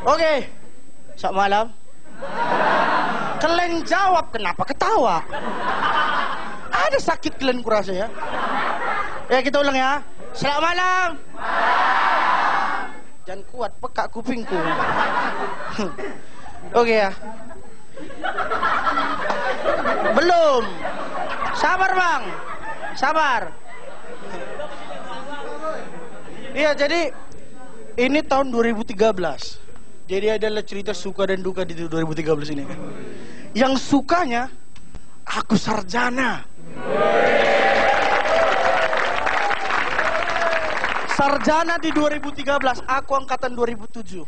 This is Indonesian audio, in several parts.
Oke. Selamat malam. Kalian jawab, kenapa ketawa? Ada sakit kalian kurasa ya. Ya kita ulang ya. Selamat malam. Jangan kuat, pekak kupingku. Oke ya. Belum. Sabar bang. Sabar. Iya jadi ini tahun 2013. Jadi adalah cerita suka dan duka di 2013 ini kan. Yang sukanya aku sarjana. Sarjana di 2013, aku angkatan 2007.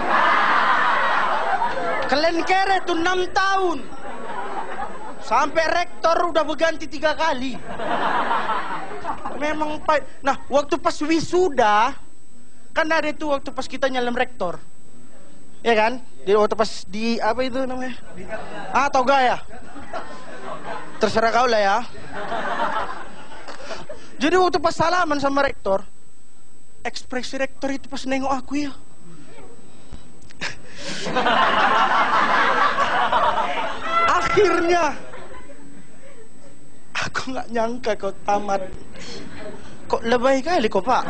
Kalian kere tuh 6 tahun. Sampai rektor udah berganti 3 kali. Memang pahit. Nah, waktu pas wisuda, kan ada itu waktu pas kita nyalem rektor. Ya kan? Jadi waktu pas di apa itu namanya? Toga ya. Terserah kau lah ya. Jadi waktu pas salaman sama rektor, ekspresi rektor itu pas nengok aku ya. Akhirnya aku nggak nyangka kau tamat. Kok lebay kali kok pak?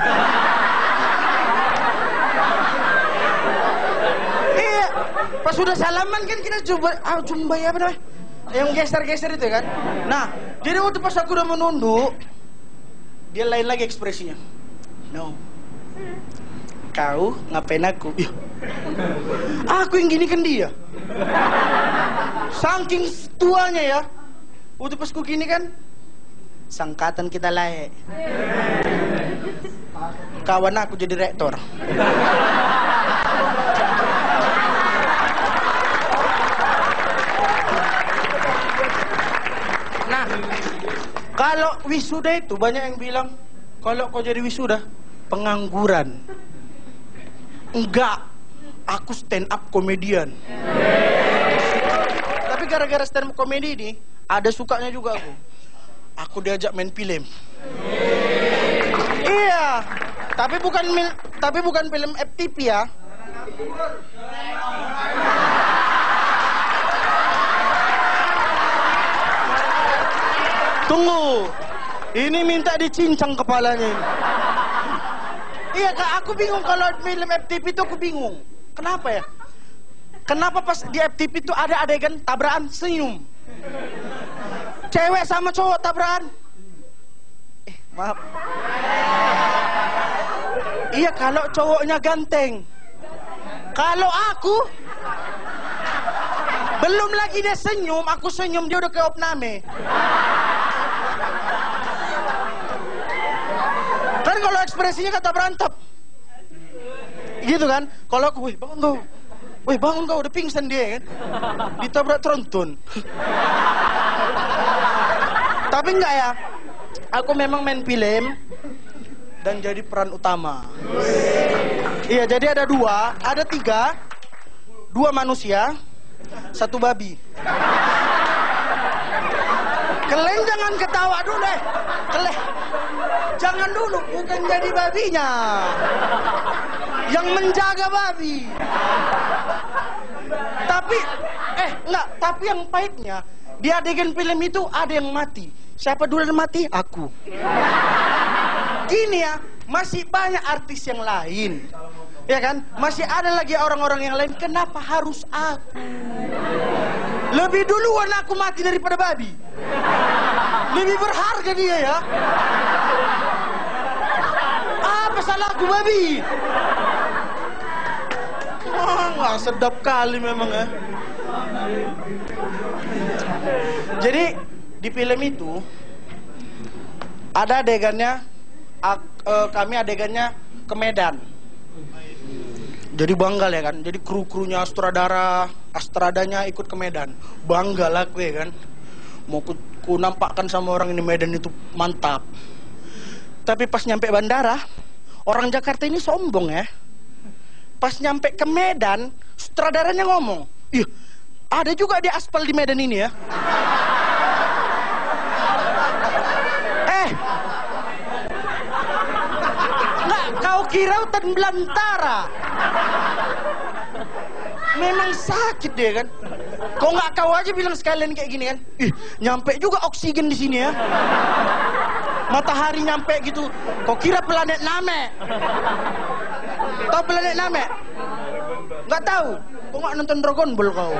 Iya, pas sudah salaman kan kita coba apa namanya? Yang geser-geser itu kan. Nah, jadi waktu pas aku udah menunduk, dia lain lagi ekspresinya. No. Kau ngapain aku? Ya. Aku yang gini kan dia. Saking tuanya ya. Waktu pas ku gini kan, sangkatan kita layak. Kawan aku jadi rektor. Nah, kalau wisuda itu banyak yang bilang, kalau kau jadi wisuda, pengangguran. Enggak, aku stand up komedian. Tapi gara-gara stand up komedi ini, ada sukanya juga aku. Aku diajak main film. Iya, tapi bukan film FTP ya. Tunggu, ini minta dicincang kepalanya ini. Iya kak, aku bingung kalau film FTP itu aku bingung. Kenapa ya? Kenapa pas di FTP itu ada adegan tabrakan senyum? Cewek sama cowok tabrakan. Maaf. Iya kalau cowoknya ganteng. Kalau aku belum lagi dia senyum, aku senyum dia udah ke opname. Kan kalau ekspresinya kata berantem. Gitu kan? Kalau aku, wih bangun kau, udah pingsan dia kan? Ditabrak tronton. Tapi enggak ya, aku memang main film dan jadi peran utama. Iya, jadi ada 2 manusia, 1 babi. Kalian jangan ketawa dulu deh. Jangan dulu, bukan jadi babinya. Yang menjaga babi. Tapi yang pahitnya, di adegan film itu ada yang mati. Siapa dulu yang mati? Aku. Gini ya, masih banyak artis yang lain. Ya kan? Masih ada lagi orang-orang yang lain. Kenapa harus aku? Lebih duluan aku mati daripada babi. Lebih berharga dia ya. Apa salahku babi? Wah, sedap kali memang ya. Jadi di film itu ada adegannya, kami adegannya ke Medan. Jadi bangga ya kan. Jadi kru-krunya Astradanya ikut ke Medan. Bangga lah gue kan. Mau ku nampakkan sama orang ini Medan itu mantap. Tapi pas nyampe bandara, orang Jakarta ini sombong ya. Pas nyampe ke Medan, sutradaranya ngomong, "Ih, ada juga di aspal di Medan ini ya." Nggak, kau kira hutan belantara. Memang sakit deh kan. Kok nggak kau aja bilang sekalian kayak gini kan? Ih, nyampe juga oksigen di sini ya. Matahari nyampe gitu. Kau kira planet Namek? Tahu planet Namek? Nggak tahu. Kok nggak nonton Dragon Ball kau?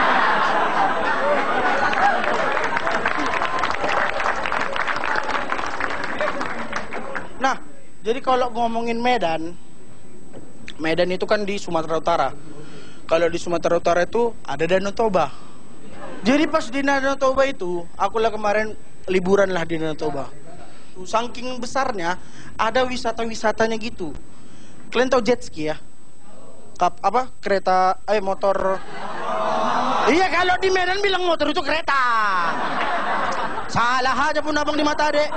Nah, jadi kalau ngomongin Medan, Medan itu kan di Sumatera Utara. Kalau di Sumatera Utara itu ada Danau Toba. Jadi pas di Danau Toba itu, aku lah kemarin liburan lah di Danau Toba. Saking besarnya, ada wisata-wisatanya gitu. Kalian tahu jet ski ya? Apa? Kereta, motor. Iya, kalau di Medan bilang motor itu kereta. Salah aja pun abang di mata adek.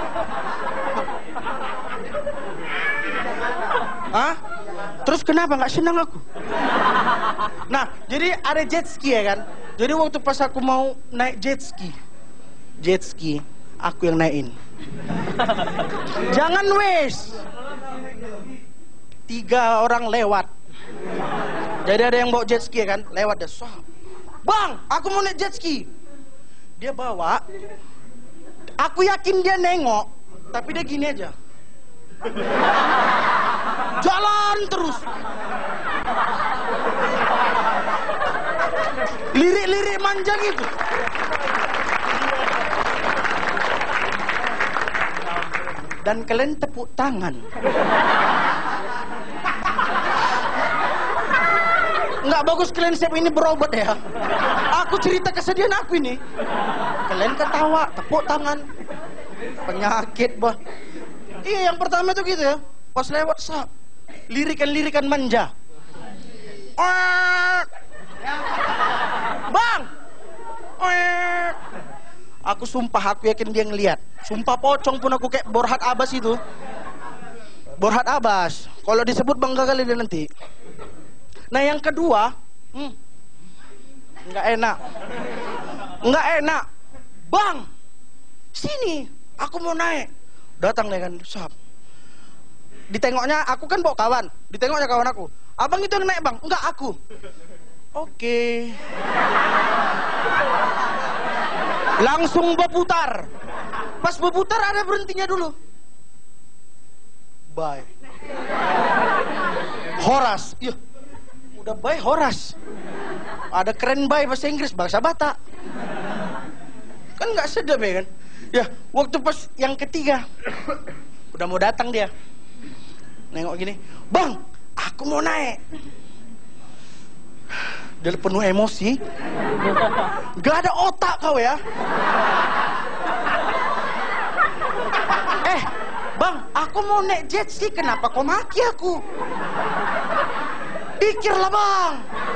Hah? Terus kenapa nggak senang aku? Nah, jadi ada jet ski ya kan? Jadi waktu pas aku mau naik jet ski, aku yang naikin. Jangan wes. 3 orang lewat. Jadi ada yang bawa jet ski ya kan? Lewat deh. Bang, aku mau naik jet ski. Dia bawa. Aku yakin dia nengok, tapi dia gini aja. Jalan terus. Lirik-lirik manja gitu. Dan kalian tepuk tangan. Nggak bagus kalian siap ini berobat ya. Aku cerita kesedihan aku ini. Kalian ketawa, tepuk tangan. Penyakit bah. Iya, yang pertama tuh gitu ya. Pas lewat lirikan-lirikan manja. Bang. Aku sumpah, aku yakin dia ngeliat. Sumpah pocong pun aku kayak Borhat Abbas itu. Borhat Abbas. Kalau disebut bangga kali dia nanti. Nah yang kedua, nggak enak. Bang, sini, aku mau naik. Datang deh kan, ditengoknya aku kan bawa kawan, ditengoknya kawan aku. Abang itu yang naik bang, enggak aku. Oke. Langsung berputar. Pas berputar ada berhentinya dulu. Bye. Horas. Iya. Udah bye Horas. Ada keren bye bahasa Inggris, bahasa Batak. Kan nggak sedap ya kan? Ya, waktu pas yang ketiga udah mau datang dia. Nengok gini, "Bang, aku mau naik." Dia penuh emosi. Gak ada otak kau ya. Bang, aku mau naik jet ski, kenapa kau maki aku? Pikirlah bang.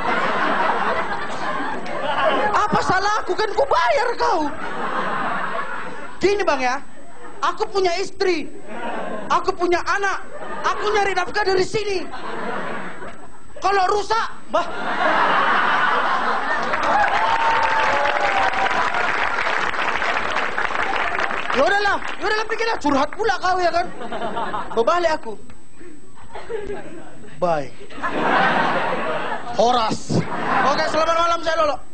Apa salah aku, kan ku bayar kau. Gini bang ya, aku punya istri, aku punya anak, aku nyari nafkah dari sini. Kalau rusak, bah. Yaudahlah pikirlah, curhat pula kau ya kan. Berbalik aku. Bye. Horas. Oke, selamat malam saya Lolo.